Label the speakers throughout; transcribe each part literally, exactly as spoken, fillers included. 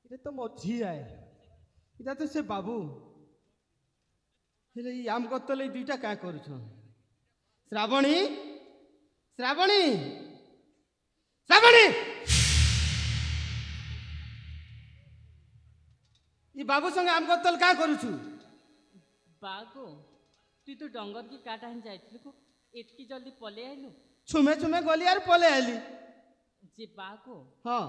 Speaker 1: ये तो मो झी है इटा तो से बाबू हेले ई आम गतले दुईटा क्या करूछ श्रावणी श्रावणी श्रावणी ई बाबू संगे आम गतल क्या करूछ
Speaker 2: बागो तू तो डंगर की काटा ही जाइथिलु को एतकी जल्दी पले आइलु
Speaker 1: छुमे छुमे गली यार पले आइली
Speaker 2: जे बागो
Speaker 1: हाँ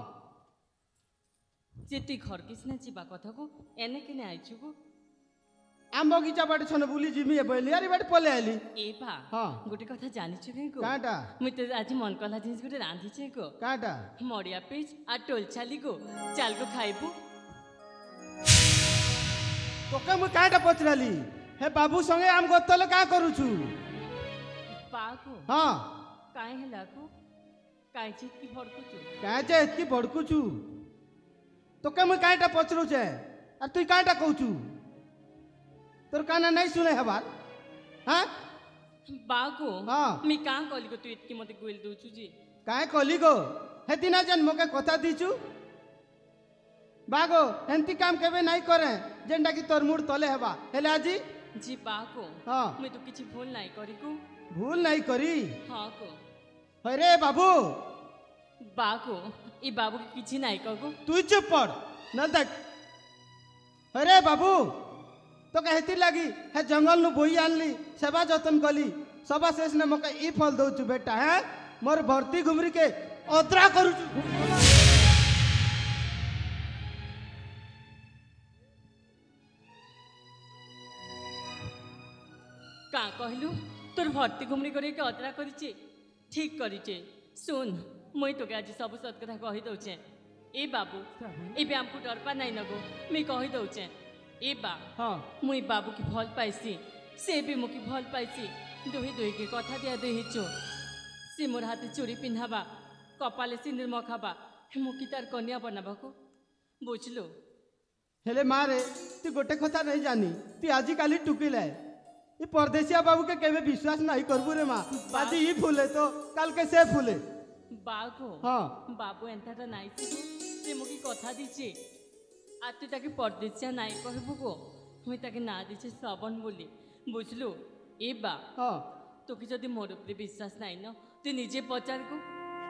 Speaker 2: जे ती घर किसने जीवा कथा को एने केने आइछु को
Speaker 1: आम बगीचा बाटे छने बुली जिमी ए बैली यार बाटे पले आइली
Speaker 2: ए बा
Speaker 1: हाँ
Speaker 2: गोटे कथा जानिछु के को
Speaker 1: काटा
Speaker 2: मु तो आज मन कला जिंस गोटे रांधी छे को
Speaker 1: काटा
Speaker 2: मड़िया पिच आ टोल छाली को चाल को खाइबू
Speaker 1: तोके मु काटा पचराली हे बाबू संगे आम गतले का करूछु
Speaker 2: बागो
Speaker 1: हाँ
Speaker 2: काहे हला को काहे चित की भड़कुछु
Speaker 1: काहे जे इतकी भड़कुछु तोके मु काटा पचरू छे और तू काटा कहूछु तोर काना नहीं सुने हबार हाँ
Speaker 2: बागो
Speaker 1: हाँ
Speaker 2: मी का कहली को तू इतकी मते गोइल दोछु जी
Speaker 1: काहे कहली गो हे दिना जन मोके कथा दीचु बागो एंती काम केबे नहीं करे जेंडा की तोर मुड़ तले हेबा हेले आजी
Speaker 2: जी बागो
Speaker 1: हाँ
Speaker 2: मैं तो किछि भूल नहीं करी को
Speaker 1: भूल नहीं करी
Speaker 2: हाँ को
Speaker 1: अरे बाबू
Speaker 2: बागो ई बाबू के किछि नहीं कहगो
Speaker 1: तू चुप पड़ न देख अरे बाबू तो कहती लगी है जंगल नु बोई आनली सेवा जतन कली सभा शेष ने मके ई फल दउछु बेटा है मोर भर्ती घुमरी के अतरा करूछु
Speaker 2: का कहलु तोर भर्ती घुमरी करे के अतरा करिचे ठीक करिचे सुन मुई तो आज सब सत कथा कहि दउचे ए बाबू ए बे हमको डर पा नहीं नगो मैं कहि दउचे ए बा
Speaker 1: हाँ
Speaker 2: मुई बाबू की भल पाइसी से भी मुकी भल पाइसी दोही दोही के कथा दिया दोही चो से मोर हाथे चूड़ी पिन्हाबा कपाले सिंदूर मखाबा मुकी तार कन्या बनाबा को बुझलो
Speaker 1: हेले मारे तू गोटे कथा नहीं जानी तू आजी काली टुकिले ये परदेसिया बाबू के केबे विश्वास नहीं करबू रे मां आज ई फूले तो कल के से फूले
Speaker 2: बागो
Speaker 1: हाँ
Speaker 2: बाबू एंताटा नाई से मुकी कथा दीचे आ तू ताके परदेसिया नाई कहबू को मुई ताके ना दीचे श्रवण बोली बुझलो ए बा
Speaker 1: हाँ
Speaker 2: तो कि जदि मोर उपरे विश्वास नाई न तू निजे पचार को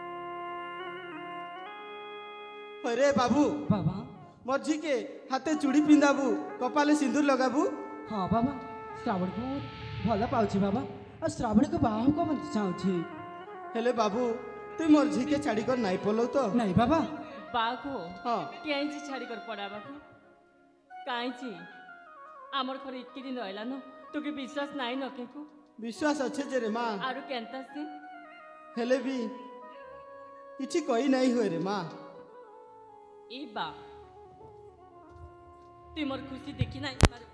Speaker 1: अरे बाबू
Speaker 3: बाबा
Speaker 1: मोर झी के हाथे चूड़ी पिंधाबू कपाले सिंदूर लगाबू
Speaker 3: हाँ बाबा श्रावण को भल पाउछि बाबा और श्रावण को बाहु को मन चाहछि
Speaker 1: हेले बाबू तू मोर झी के छाड़ी कर नहीं पलो तो
Speaker 3: नहीं बाबा
Speaker 2: बाघो
Speaker 1: हाँ
Speaker 2: कैंची छाड़ी कर पड़ाबा को कैंची आमर घर इतकी दिन रहला न तो कि विश्वास नाई न के को
Speaker 1: विश्वास अच्छे जे रे मां
Speaker 2: आरु केंता से
Speaker 1: हेले भी किछि कही नहीं हुए रे मां
Speaker 2: ए बा तू मोर खुशी देखी नाई पारो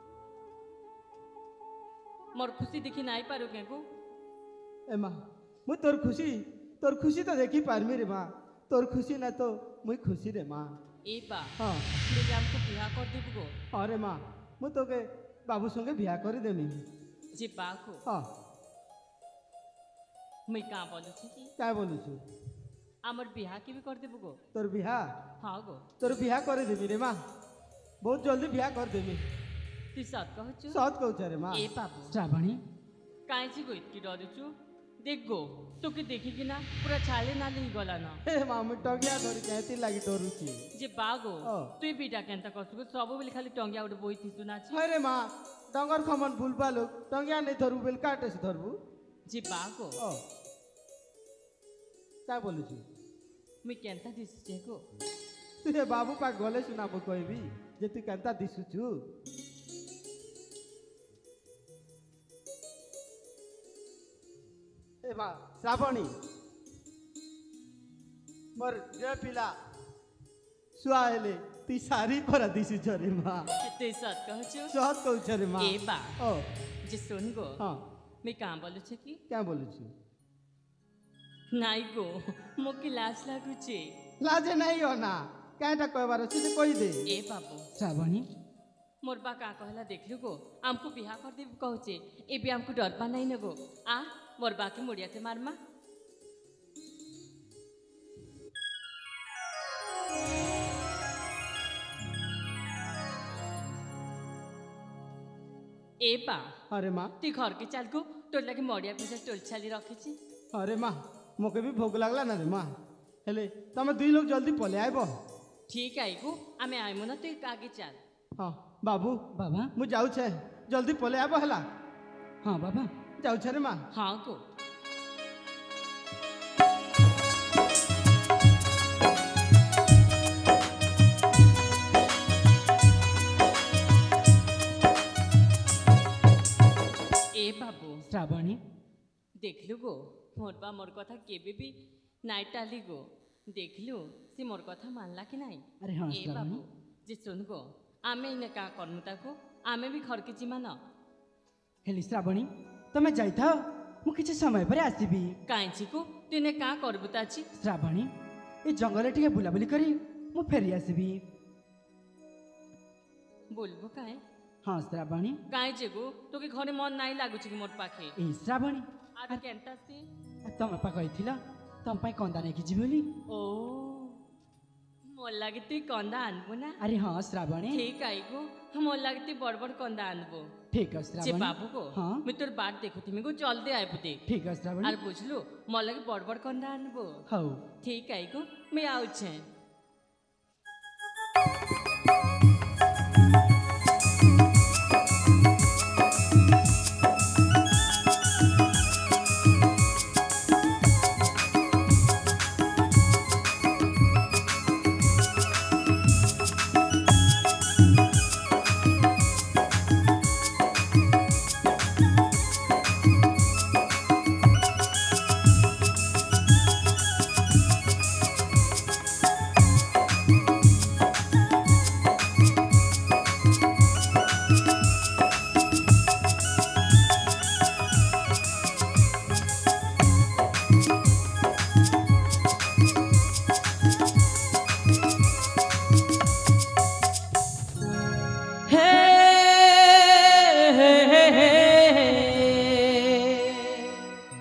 Speaker 2: मोर खुशी देखी नाई पारो के को
Speaker 1: ए मां मु तोर खुशी तोर खुशी तो देखी पारमी रे मां तोर खुशी ना तो मुई खुशी रे मां
Speaker 2: ए बा
Speaker 1: हाँ
Speaker 2: लेके हमको बियाह कर देबो गो
Speaker 1: अरे मां मु तो के बाबू संगे बियाह कर देमी
Speaker 2: जे बा को
Speaker 1: हाँ
Speaker 2: मैं का बोलु छी कि
Speaker 1: क्या बोलू छु
Speaker 2: हमर बियाह के भी कर देबो गो
Speaker 1: तोर बियाह
Speaker 2: हां गो
Speaker 1: तोर बियाह कर देमी रे मां बहुत जल्दी बियाह कर देमी
Speaker 2: तू सत कहछु
Speaker 1: सत कहू रे मां
Speaker 2: ए बाबू
Speaker 3: श्रावणी
Speaker 2: कांची गो इतकी डरुछु देख गो तो कि देखी कि ना पूरा छाले ना ले गला ना
Speaker 1: हे मां मु टंगिया धरि कहती लागी डरू छी
Speaker 2: जे बागो
Speaker 1: ओ।
Speaker 2: तू बीटा केनता कसु सब बेले खाली टंगिया उठ बोई थी सुना छी
Speaker 1: अरे मां डंगर खमन भूलबा लोग टंगिया नहीं धरबू बेल काटे से धरबू
Speaker 2: जे बागो
Speaker 1: ओ क्या बोलू छु
Speaker 2: मैं केनता दिस जे को
Speaker 1: तुझे बाबू पा गले सुनाबो कहबी जे तू केनता दिसु छु ए मां श्रावणी मोर जे पिला सुआले ती सारी पर दिसु छरे मां
Speaker 2: तू सत कहछु
Speaker 1: सहत कहू छरे मां
Speaker 2: ए बा
Speaker 1: ओ
Speaker 2: जे सुन गो
Speaker 1: हां
Speaker 2: मैं का बोलु छी कि
Speaker 1: क्या बोलू छु
Speaker 2: नाई गो मोके लाज लागु छी
Speaker 1: लाजे नहीं हो ना काटा कहबार अछि से कहि दे
Speaker 2: ए बाबू
Speaker 3: श्रावणी
Speaker 2: मोर बा का कहला देखलु गो हमको बियाह कर देब कहचे ए भी हमको डर पा नहीं न गो आ मोर बा के मुड़िया ते मारमा ए बा
Speaker 1: अरे माँ
Speaker 2: तु घर के चल को तोर लगे मड़िया पूजा टोल छाली रखी
Speaker 1: अरे माँ मोके भी भोग लगला ना रे माँ हेले तमे दुई लोग जल्दी पले आइब
Speaker 2: ठीक आई को आमे आइमु ना तु आगे चल
Speaker 1: हाँ बाबू
Speaker 3: बाबा
Speaker 1: मु जाऊ छे जल्दी पले आइब हला
Speaker 3: हाँ बाबा
Speaker 1: जाऊ छे रे माँ
Speaker 2: हाँ को ए बाबू
Speaker 3: श्रावणी
Speaker 2: देखलु गो मोर बा मोर कथा केबे भी नाइ टाली गो देखलु से मोर कथा मानला कि नाई
Speaker 3: अरे हाँ
Speaker 2: ए
Speaker 3: श्रावणी
Speaker 2: बाबू जे सुन गो आमे इने का करमु ताको आमे भी घर के जिमा न
Speaker 3: हेली श्रावणी तमे जाइथाओ मु किछि समय पर आसीबी
Speaker 2: कांची को तुने का करबु ताची
Speaker 3: श्रावणी ए जंगल टिके बुलाबुली करी मु फेरी आसीबी
Speaker 2: बोलबो काए
Speaker 3: हाँ श्रावणी
Speaker 2: काहे जे गो तो के घरे मन नाइ लागुची कि मोर पाखे
Speaker 3: ए श्रावणी
Speaker 2: आदि केनता से
Speaker 3: तमे पा कहिथिला तम पाई कंदा नै किछि बोली
Speaker 2: ओ मोर लागे तु कंदा आनबो ना
Speaker 3: अरे हाँ श्रावणी
Speaker 2: ठीक आई गो मोर लागे तु बड़ बड़ कंदा आनबो
Speaker 3: ठीक है
Speaker 2: जे
Speaker 3: श्रावणी
Speaker 2: बाबू को
Speaker 3: हाँ
Speaker 2: मैं तोर बाट देखो थी को जल्दी आइबो दे
Speaker 3: ठीक है श्रावणी
Speaker 2: आर बुझलु मोर लागे बड़ बड़ कंदा आनबो
Speaker 3: हौ
Speaker 2: ठीक आई गो मैं आउ छे